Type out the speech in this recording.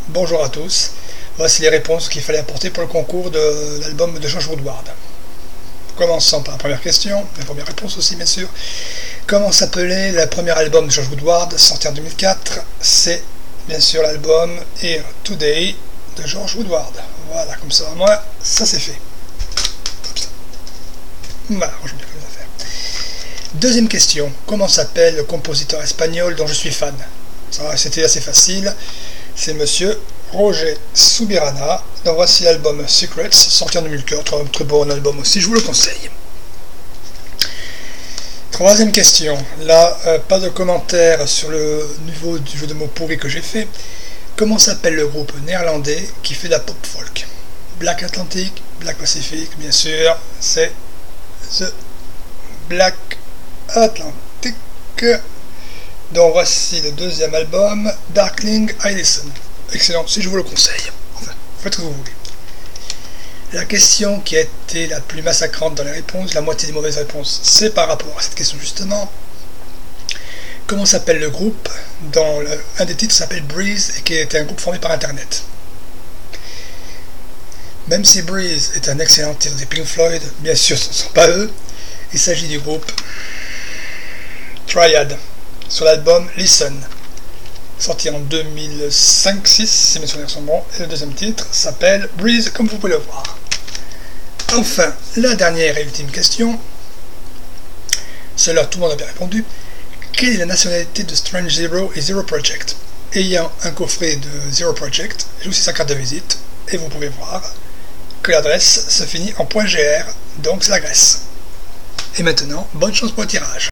Bonjour à tous. Voici les réponses qu'il fallait apporter pour le concours de l'album de George Woodward. Commençons par la première question, la première réponse aussi bien sûr. Comment s'appelait le premier album de George Woodward, sorti en 2004? C'est bien sûr l'album Here Today de George Woodward. Voilà, comme ça, moi, ça c'est fait. Voilà, je bien les affaires. Deuxième question, comment s'appelle le compositeur espagnol dont je suis fan? Ça, c'était assez facile, c'est monsieur Roger Subirana. Donc voici l'album Secrets, sorti en 2004, un très bon album aussi, je vous le conseille. Troisième question, là, pas de commentaire sur le niveau du jeu de mots pourri que j'ai fait. Comment s'appelle le groupe néerlandais qui fait de la pop folk? Black Atlantic, Black Pacific, bien sûr, c'est The Black Atlantic. Donc voici le deuxième album, Darkling I Listen. Excellent, si je vous le conseille. Enfin, faites ce que vous voulez. La question qui a été la plus massacrante dans les réponses, la moitié des mauvaises réponses, c'est par rapport à cette question justement. Comment s'appelle le groupe dont un des titres s'appelle Breeze et qui était un groupe formé par internet? Même si Breeze est un excellent titre des Pink Floyd, bien sûr ce ne sont pas eux, il s'agit du groupe Triad sur l'album Listen, sorti en 2005-6 si mes souvenirs sont bons, et le deuxième titre s'appelle Breeze comme vous pouvez le voir. Enfin, la dernière et ultime question, celle-là tout le monde a bien répondu. Quelle est la nationalité de Strange Zero et Zero Project? Ayant un coffret de Zero Project, j'ai aussi sa carte de visite, et vous pouvez voir que l'adresse se finit en .gr, donc c'est la Grèce. Et maintenant, bonne chance pour le tirage.